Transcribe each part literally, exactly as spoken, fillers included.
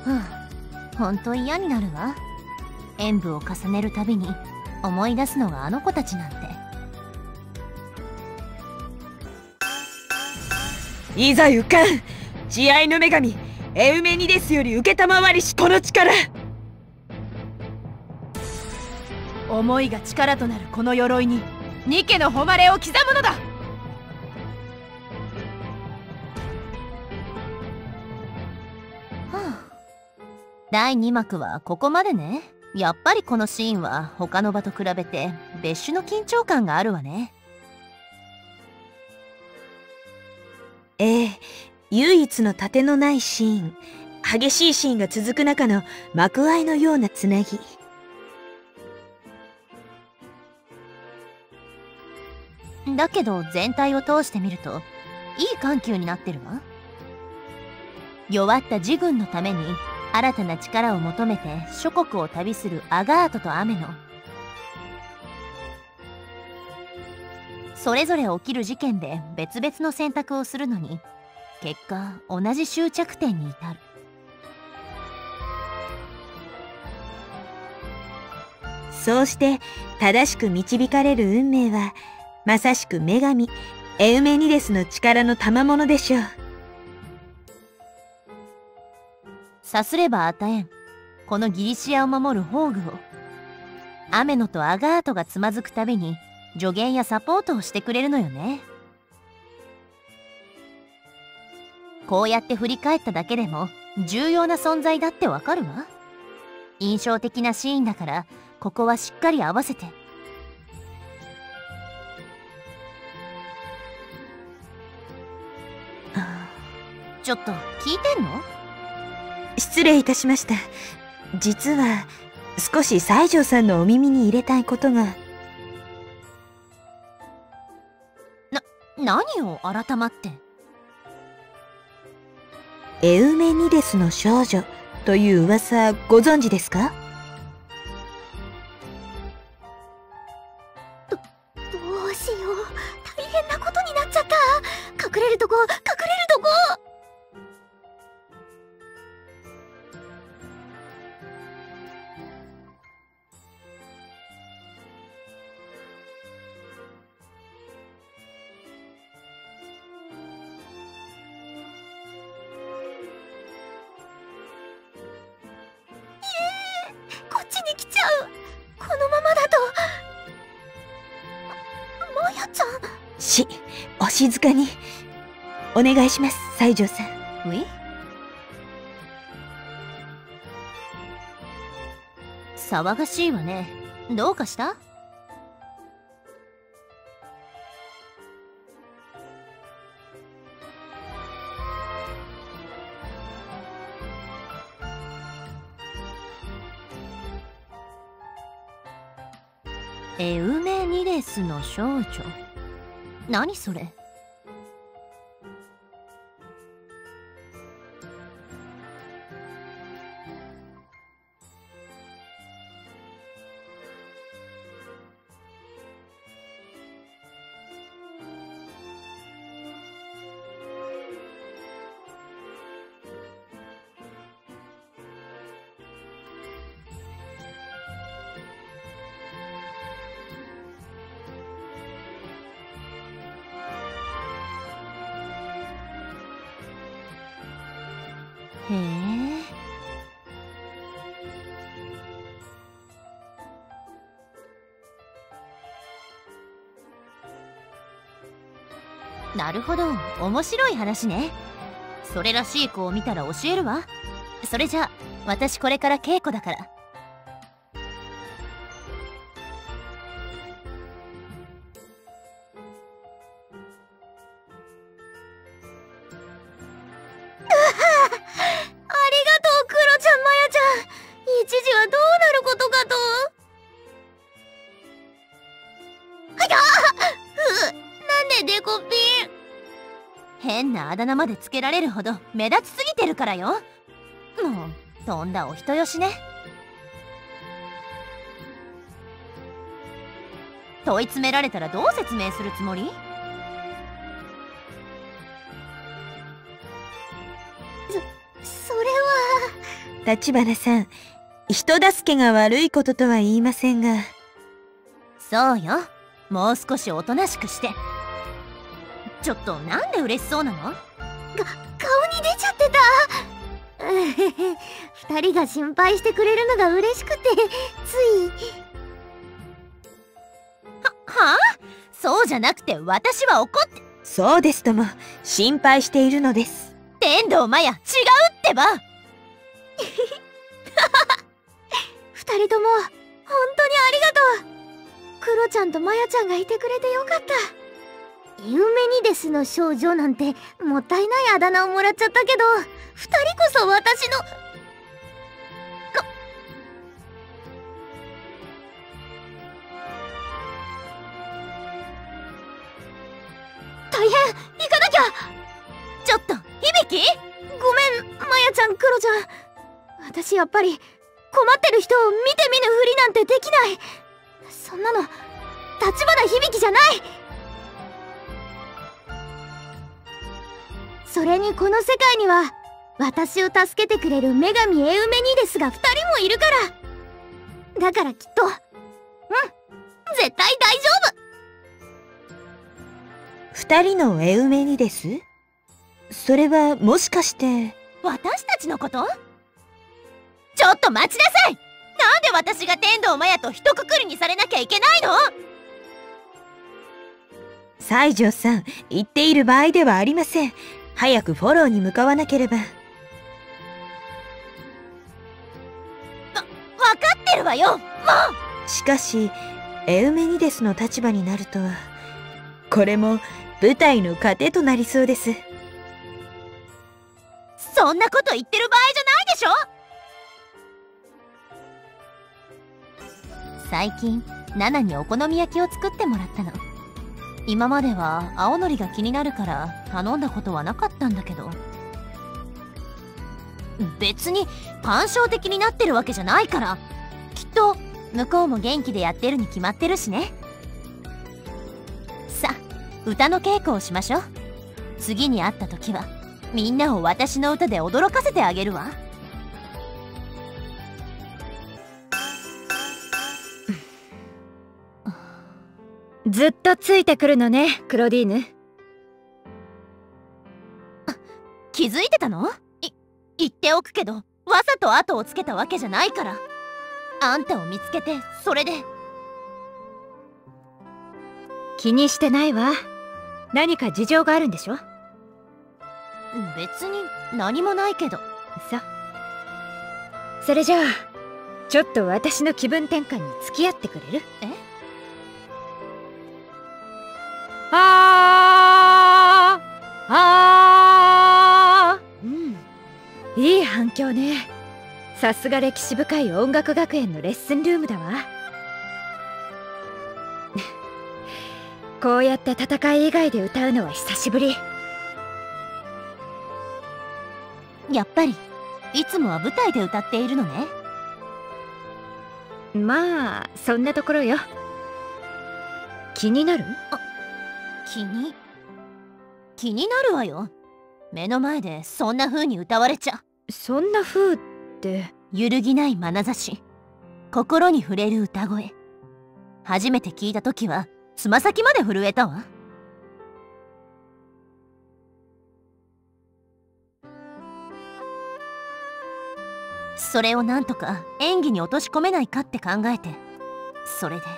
ほんと嫌になるわ。演舞を重ねるたびに思い出すのがあの子たちなんて。 いざ行かん。慈愛の女神エウメニデスより承りしこの力。 思いが力となるこの鎧にニケの誉れを刻むのだ。 だいにまくはここまでね。やっぱりこのシーンは他の場と比べて別種の緊張感があるわね。 ええ、唯一の盾のないシーン、激しいシーンが続く中の幕間のようなつなぎ。 だけど全体を通してみるといい緩急になってるわ。弱った自軍のために新たな力を求めて諸国を旅するアガートとアメノ。それぞれ起きる事件で別々の選択をするのに結果同じ終着点に至る。 そうして正しく導かれる運命はまさしく女神エウメニデスの力の賜物でしょう。 さすれば与えんこのギリシアを守る宝具をアメノとアガートがつまずくたびに助言やサポートをしてくれるのよね。こうやって振り返っただけでも重要な存在だってわかるわ。印象的なシーンだからここはしっかり合わせて。ちょっと聞いてんの？ 失礼いたしました。実は少し西条さんのお耳に入れたいことが。 な、何を改まって。 エウメニデスの少女という噂ご存知ですか？ ど、どうしよう。大変なことになっちゃった。隠れるとこ、隠れるとこ。こっちに来ちゃう。このままだと。マヤちゃん。 し、お静かにお願いします、西条さん。 うい？騒がしいわね。どうかした？エウメニデスの少女。何それ？へえ。なるほど、面白い話ね。それらしい子を見たら教えるわ。それじゃあ私これから稽古だから。 一時はどうなることかと。はやっ、なんでデコピン。 変なあだ名までつけられるほど目立ちすぎてるからよ。もうとんだお人よしね。問い詰められたらどう説明するつもり？ そ、それは。 立花さん、人助けが悪いこととは言いませんが。 そうよ、もう少しおとなしくして。ちょっとなんで嬉しそうなの？ が、顔に出ちゃってた。二人が心配してくれるのが嬉しくて、つい。 は、はあ？そうじゃなくて私は怒って。 そうですとも、心配しているのです。 天童マヤ、違うってば。 二人とも本当にありがとう。クロちゃんとマヤちゃんがいてくれてよかった。エウメニデスの少女なんてもったいないあだ名をもらっちゃったけど、二人こそ私の。大変、行かなきゃ。 ちょっと響。 ごめん、マヤちゃん、クロちゃん。私やっぱり困ってる人を見て見ぬふりなんてできない。そんなの立花響じゃない。それにこの世界には私を助けてくれる女神エウメニデスがふたりもいるから。だからきっと、うん、絶対大丈夫。 二人のエウメニデス？それはもしかして私たちのこと？ちょっと待ちなさい。なんで私が天童マヤと一括りにされなきゃいけないの？ 西条さん、言っている場合ではありません。早くフォローに向かわなければ。わ、 分かってるわよ、もう。 しかしエウメニデスの立場になるとは、これも舞台の糧となりそうです。 そんなこと言ってる場合じゃないでしょ。最近ナナにお好み焼きを作ってもらったの。今までは青のりが気になるから頼んだことはなかったんだけど、別に感傷的になってるわけじゃないから、きっと向こうも元気でやってるに決まってるしね。さあ、歌の稽古をしましょう。次に会った時はみんなを私の歌で驚かせてあげるわ。 ずっとついてくるのね、クロディーヌ。 気づいてたの？い言っておくけど、わざと後をつけたわけじゃないから。あんたを見つけて、それで。 気にしてないわ。何か事情があるんでしょ？ 別に何もないけど。 そう。それじゃあちょっと私の気分転換に付き合ってくれる？ え？ あーあー、うん、いい反響ね。さすが歴史深い音楽学園のレッスンルームだわ。こうやって戦い以外で歌うのは久しぶり。 やっぱりいつもは舞台で歌っているのね。 まあそんなところよ。気になる？ あ、気に気になるわよ。目の前でそんな風に歌われちゃ。 そんな風って。 揺るぎない眼差し、心に触れる歌声。初めて聞いた時はつま先まで震えたわ。それをなんとか演技に落とし込めないかって考えて、それで。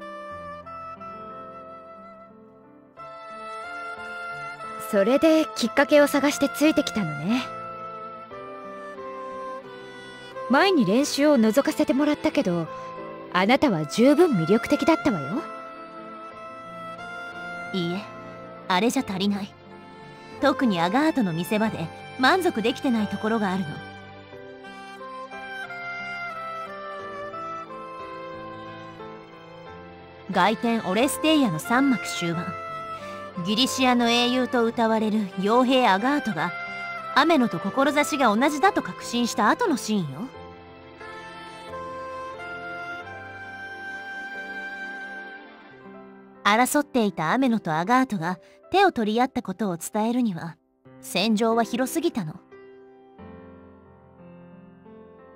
それできっかけを探してついてきたのね。前に練習を覗かせてもらったけど、あなたは十分魅力的だったわよ。 いいえ、あれじゃ足りない。特にアガートの見せ場で満足できてないところがあるの。外典オレステイアのさん幕終盤、ギリシアの英雄と謳われる傭兵アガートがアメノと志が同じだと確信した後のシーンよ。争っていたアメノとアガートが手を取り合ったことを伝えるには戦場は広すぎたの。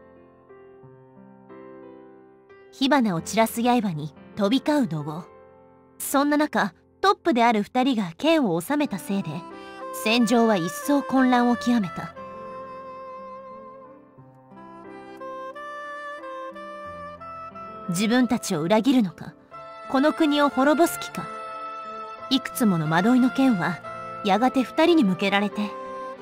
火花を散らす刃に飛び交う怒号。そんな中、トップである二人が剣を収めたせいで戦場は一層混乱を極めた。自分たちを裏切るのか、この国を滅ぼす気か。いくつもの惑いの剣はやがて二人に向けられて、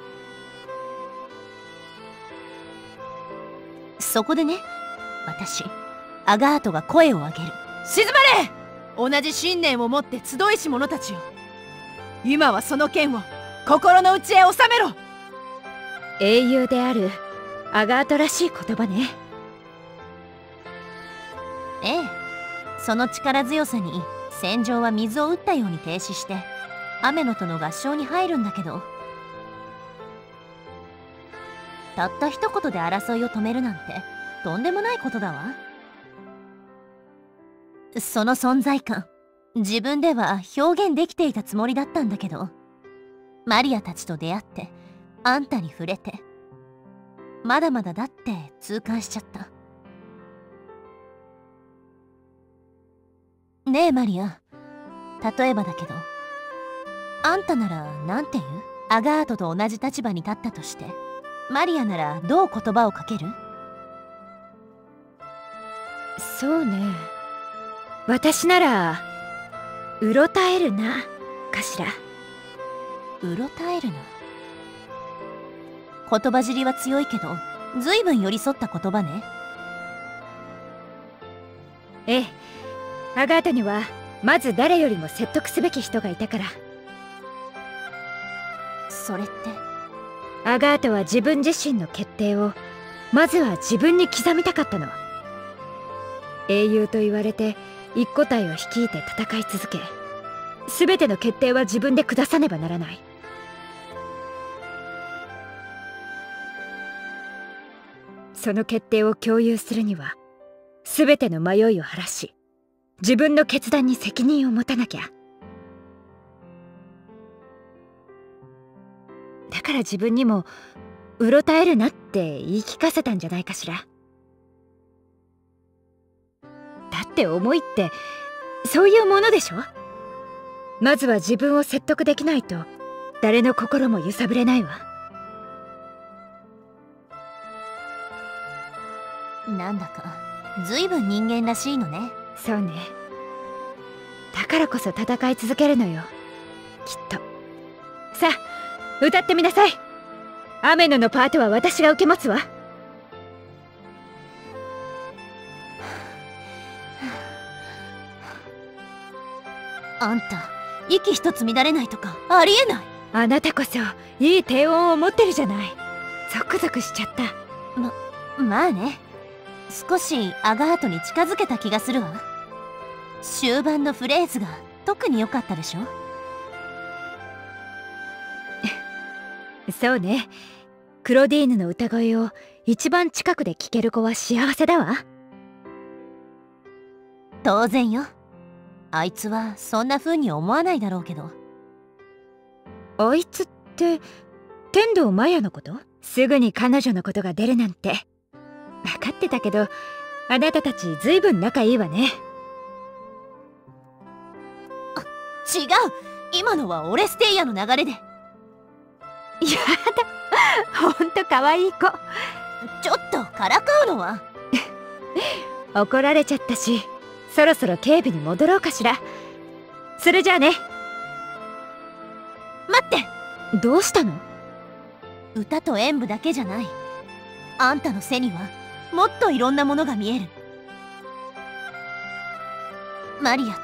そこでね、私アガートが声を上げる。 静まれ！同じ信念を持って集いし者たちよ。今はその剣を心の内へ収めろ。英雄であるアガートらしい言葉ね。 ええ、その力強さに戦場は水を打ったように停止して雨のとの合唱に入るんだけど、たった一言で争いを止めるなんてとんでもないことだわ。その存在感、自分では表現できていたつもりだったんだけど、マリアたちと出会ってあんたに触れて、まだまだだって痛感しちゃった。ねえマリア、例えばだけど、あんたならなんて言う？アガートと同じ立場に立ったとして、マリアならどう言葉をかける？ そうね、私ならうろたえるなかしら。 うろたえるな。言葉尻は強いけど、ずいぶん寄り添った言葉ね。 ええ、アガートにはまず誰よりも説得すべき人がいたから。 それって？ アガートは自分自身の決定をまずは自分に刻みたかったの。英雄と言われて一個体を率いて戦い続け、全ての決定は自分で下さねばならない。その決定を共有するには全ての迷いを晴らし、自分の決断に責任を持たなきゃ。だから自分にもうろたえるなって言い聞かせたんじゃないかしら。だって思いってそういうものでしょ。まずは自分を説得できないと誰の心も揺さぶれないわ。 なんだかずいぶん人間らしいのね。 そうね。だからこそ戦い続けるのよ、きっと。さあ歌ってみなさい。雨野のパートは私が受け持つわ。 あんた息一つ乱れないとかありえない。 あなたこそいい低音を持ってるじゃない。ゾクゾクしちゃった。 ままあね、少しアガートに近づけた気がするわ。終盤のフレーズが特に良かったでしょ。 そうね、クロディーヌの歌声を一番近くで聴ける子は幸せだわ。 当然よ。あいつはそんな風に思わないだろうけど。 あいつって天童マヤのこと？すぐに彼女のことが出るなんて分かってたけど、あなたたちずいぶん仲いいわね。 あ、違う、今のはオレステイヤの流れで。 やだ、ほんと可愛い子。 ちょっとからかうのは。 怒られちゃったし、そろそろ警備に戻ろうかしら。それじゃあね。 待って、 どうしたの？ 歌と演舞だけじゃない。あんたの背にはもっといろんなものが見える。マリアって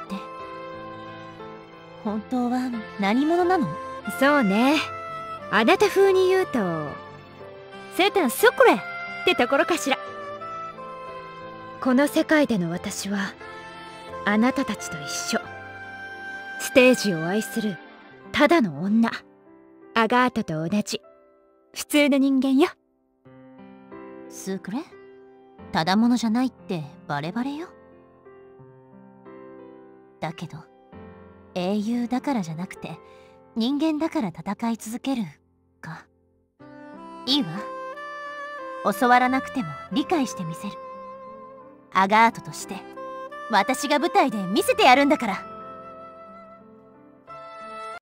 本当は何者なの？ そうね、あなた風に言うとセータン・スクレってところかしら。この世界での私はあなたたちと一緒。ステージを愛するただの女、アガートと同じ普通の人間よ。 スークレ？ただものじゃないってバレバレよ。だけど英雄だからじゃなくて人間だから戦い続けるか。いいわ、教わらなくても理解してみせる。 アガートとして私が舞台で見せてやるんだから。